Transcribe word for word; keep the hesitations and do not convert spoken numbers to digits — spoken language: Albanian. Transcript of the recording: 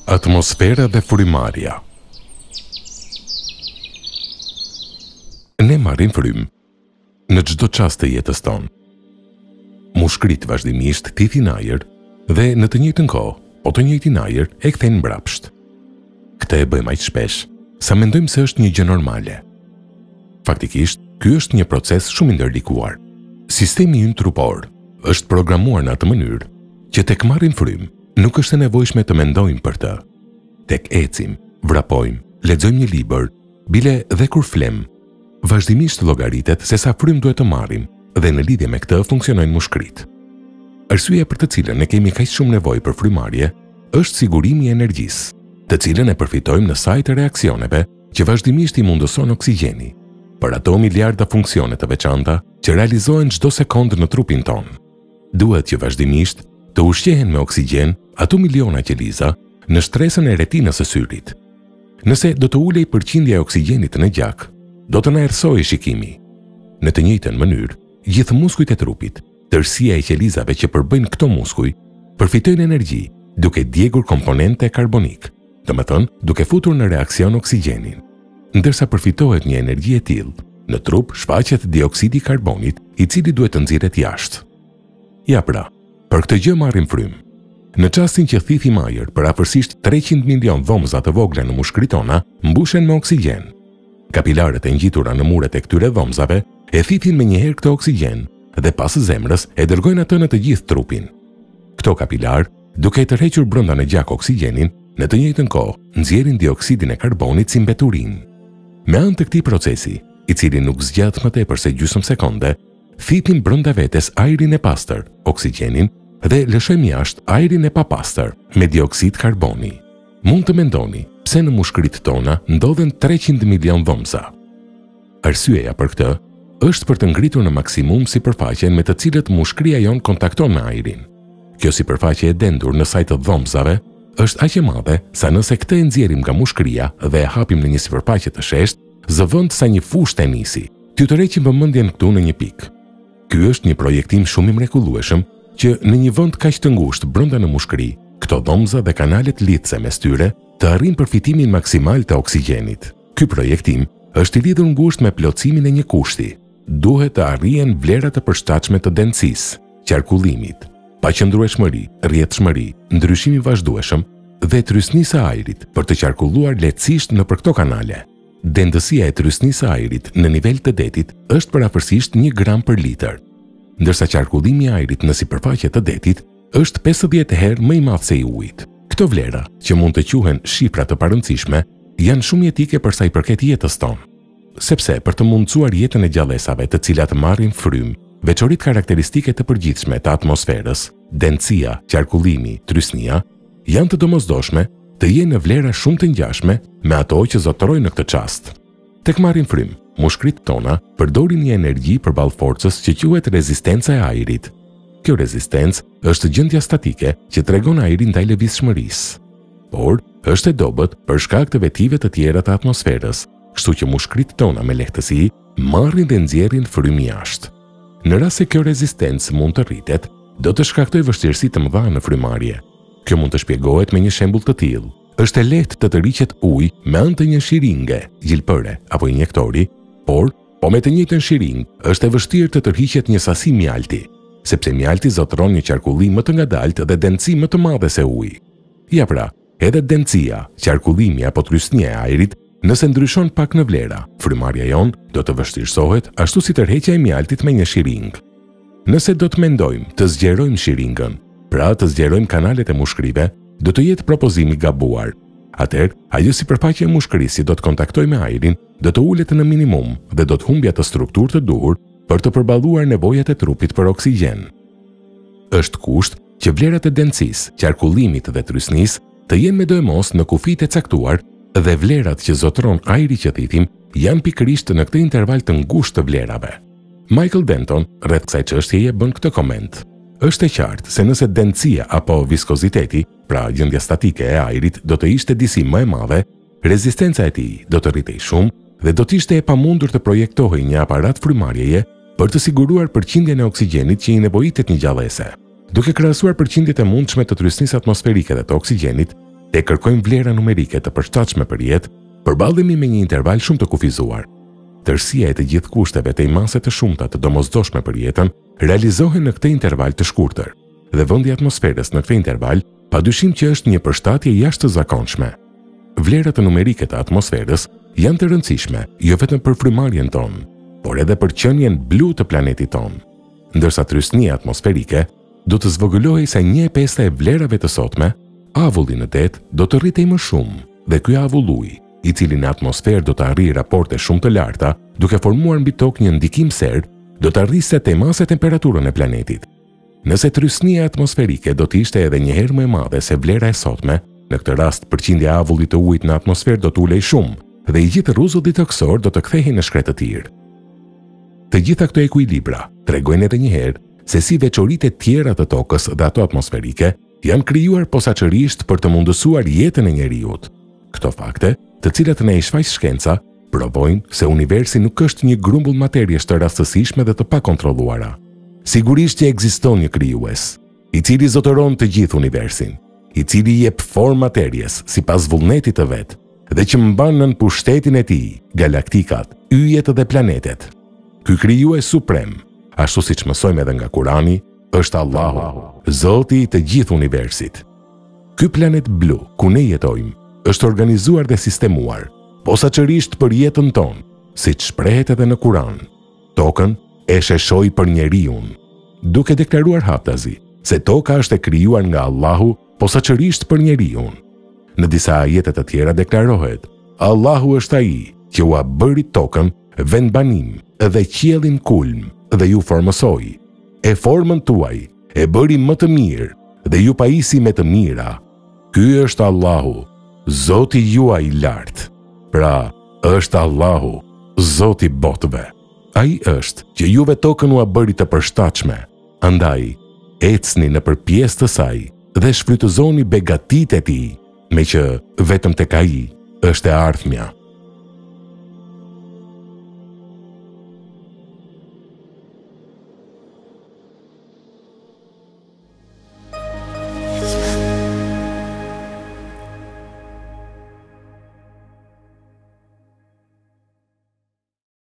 Atmosfera dhe frymarrja. Ne marrim frym në çdo çast të jetës tonë. Mushkrit vazhdimisht thithin ajër dhe në të njëjtën kohë, po të njëjtin ajër e kthejnë mbrapsht. Këtë e bëjmë aq shpesh sa mendojmë se është një gjë normale. Faktikisht, ky është një proces shumë i ndërlikuar. Sistemi ynë trupor është programuar në atë mënyrë që tek marrim frym nuk është e nevojshme të mendojmë për të. Tek ecim, vrapojmë, lexojmë një libër, bile dhe kur flem, vazhdimisht llogaritet se sa frym duhet të marrim dhe në lidhje me këtë funksionojnë mushkrit. Arsyeja për të cilën ne kemi kaq shumë nevojë për frymarrje është sigurimi i energjisë, të cilën e përfitojmë në saj të reaksioneve që vazhdimisht i mundëson oksigjeni, për ato miliarda funksione të veçanta që realizohen çdo sekondë në trupin tonë. Duhet që vazhdimisht të ushqehen me oksigjen ato miliona qeliza në shtresën e retinës së syrit. Nëse do të ulej përqindja e oksigjenit në gjak, do të na errësojë shikimi. Në të njëjtën mënyrë, gjithë muskujt e trupit, tërësia e qelizave që përbëjnë këto muskuj, përfitojnë energji duke djegur komponente karbonik, domethënë duke futur në reaksion oksigjenin. Ndërsa përfitohet një energji e tillë, në trup shfaqet dioksidi i karbonit, i cili duhet të nxirret jashtë. Ja pra, për këtë gjë marrim frym. Në çastin që thithim ajër për afërsisht treqind milion dhomza të vogla në mushkrit tona, mbushen me oksigjen. Kapilarët e ngjitura në muret e këtyre dhomzave e thithin me njëherë këtë oksigjen dhe pas zemrës e dërgojnë atë në të gjithë trupin. Këto kapilar, duke e tërhequr brenda në gjak oksigjenin, në të njëjtën kohë nxjerrin dioksidin e karbonit si mbeturin. Me anë të këtij procesi, i cili nuk zgjat më tepër se gjysmë sekonde, thithin brenda vetes ajrin e pastër, oksigjenin, dhe lëshojmë jashtë ajrin e papastër me dioksid karboni. Mund të mendoni pse në mushkrit tona ndodhen treqind milion dhomza. Arsyeja për këtë është për të ngritur në maksimum sipërfaqen me të cilët mushkria jon kontakton me ajrin. Kjo sipërfaqe e dendur në saj të dhomzave është aq e madhe sa nëse këtë e nxjerrim nga mushkria dhe e hapim në një sipërfaqe të sheshtë, zëvend sa një fushë tenisi. Ty të rreqim vëmendjen këtu në një pikë. Ky është një projektim shumë i mrekullueshëm që në një vend kaq të ngushtë brenda në mushkëri, këto dhomza dhe kanalet lidhse mes tyre të arrijnë përfitimin maksimal të oksigjenit. Ky projektim është i lidhur ngushtë me plotësimin e një kushti. Duhet të arrihen vlerat e përshtatshme të densisë, qarkullimit, paqëndrueshmëri, rrjedhshmëri, ndryshimi i vazhdueshëm dhe trysnisë së ajrit për të qarkulluar lehtësisht nëpër këto kanale. Dendësia e trysnisë së ajrit në nivel të detit është përafërsisht një gram për litër, ndërsa qarkullimi i ajrit në sipërfaqe të detit është pesëdhjetë herë më i madh se i ujit. Këto vlera, që mund të quhen shifra të parëndësishme, janë shumë jetike për sa i përket jetës tonë. Sepse për të mundësuar jetën e gjallësave të cilat marrin frym, veçoritë karakteristike të përgjithshme të atmosferës, densësia, qarkullimi, trysnia, janë të domosdoshme të jenë në vlera shumë të ngjashme me ato që zotërojnë në këtë çast. Tek marrim frym, mushkrit tona përdorin një energji përballë forcës që quhet rezistenca e ajrit. Kjo rezistencë është gjendja statike që tregon ajrin ndaj lëvizshmërisë, por është e dobët për shkak të vetive të tjera të atmosferës, kështu që mushkrit tona me lehtësi marrin dhe nxjerrin frym jashtë. Në rast se kjo rezistencë mund të rritet, do të shkaktojë vështirësi të mëdha në frymarrje. Kjo mund të shpjegohet me një shembull të tillë. Është e lehtë të tërhiqet ujë me anë të një shiringe, gjilpëre apo injektori, por po me të njëjtën shiringë është e vështirë të tërhiqet një sasi mjalti, sepse mjalti zotëron një qarkullim më të ngadaltë dhe densësi më të madhe se uji. Ja pra, edhe densësia, qarkullimi apo trysnia e ajrit, nëse ndryshon pak në vlera, frymarrja jon do të vështirësohet ashtu si tërheqja e mjaltit me një shiringë. Nëse do të mendojmë të zgjerojmë shiringën, pra të zgjerojmë kanalet e mushkrive, do të jetë propozimi gabuar. Atëherë, ajo sipërfaqe e mushkërisë do të kontaktojë me ajrin, do të ulet në minimum dhe do të humbë atë strukturë të duhur për të përballuar nevojat e trupit për oksigjen. Është kusht që vlerat e densisë, qarkullimit dhe trysnisë të jenë me dojmos në kufijtë e caktuar dhe vlerat që zotëron ajri që thithim janë pikërisht në këtë interval të ngushtë të vlerave. Michael Denton rreth kësaj çështjeje bën këtë koment. Është e qartë se nëse densësia apo viskoziteti, pra gjendja statike e ajrit, do të ishte disi më e madhe, rezistenca e tij do të rritej shumë dhe do të ishte e pamundur të projektohej një aparat frymarrjeje për të siguruar përqindjen e oksigjenit që i nevojitet një gjallëse. Duke krahasuar përqindjet e mundshme të trysnisë atmosferike dhe të oksigjenit, te kërkojmë vlera numerike të përshtatshme për jetë, përballemi me një interval shumë të kufizuar. Tërësia e të gjithë kushteve të imase të shumta të domosdoshme për jetën realizohen në këtë interval të shkurtër, dhe vendi i atmosferës në këtë interval padyshim që është një përshtatje jashtëzakonshme. Vlerat numerike të atmosferës janë të rëndësishme jo vetëm për frymarrjen tonë, por edhe për qënjen blu të planetit tonë. Ndërsa trysnia atmosferike do të zvogëlohej sa një e pesta e vlerave të sotme, avulli në det do të rritej më shumë, dhe ky avull ujë, i cili në atmosferë do të arrijë raporte shumë të larta, duke formuar mbi tokë një ndikim serë, do të arrisë te mase temperaturën e planetit. Nëse trysnia atmosferike do të ishte edhe një herë më e madhe se vlera e sotme, në këtë rast përqindja e avullit të ujit në atmosferë do të ulej shumë, dhe i gjithë rruzulli toksor do të kthehej në shkretë të tirë. Të gjitha këto ekuilibra tregojnë edhe një herë se si veçoritë e tjera të tokës dhe ato atmosferike janë krijuar posaçërisht për të mundësuar jetën e njerëzit. Këto fakte, të cilat na i shfaq shkenca, provojnë se universi nuk është një grumbull materiesh të rastësishme dhe të pakontrolluara. Sigurisht që ekziston një krijues, i cili zotëron të gjithë universin, i cili jep formë materjes sipas vullnetit të vet, dhe që mban nën pushtetin e tij galaktikat, yjet dhe planetet. Ky krijues suprem, ashtu siç mësojmë edhe nga Kurani, është Allahu, Zoti i të gjithë universit. Ky planet blu, ku ne jetojmë, është organizuar dhe sistemuar, posaçërisht për jetën tonë, siç shprehet edhe në Kuran. Tokën e sheshoi për njeriu, duke deklaruar haptazi se toka është e krijuar nga Allahu posaçërisht për njeriu. Në disa ajete të tjera deklarohet: Allahu është ai që u bëri tokën vend banim dhe qiellin kulm dhe ju formosoi. E formën tuaj e bëri më të mirë dhe ju pajisi me të mira. Ky është Allahu, Zoti juaj i lartë. Pra, është Allahu, Zoti i botëve. Ai është që juve tokën u bëri të përshtatshme. Andaj, ecni nëpër pjesë të saj dhe shfrytëzoni begatitë e tij, me që vetëm tek ai është e ardhmja.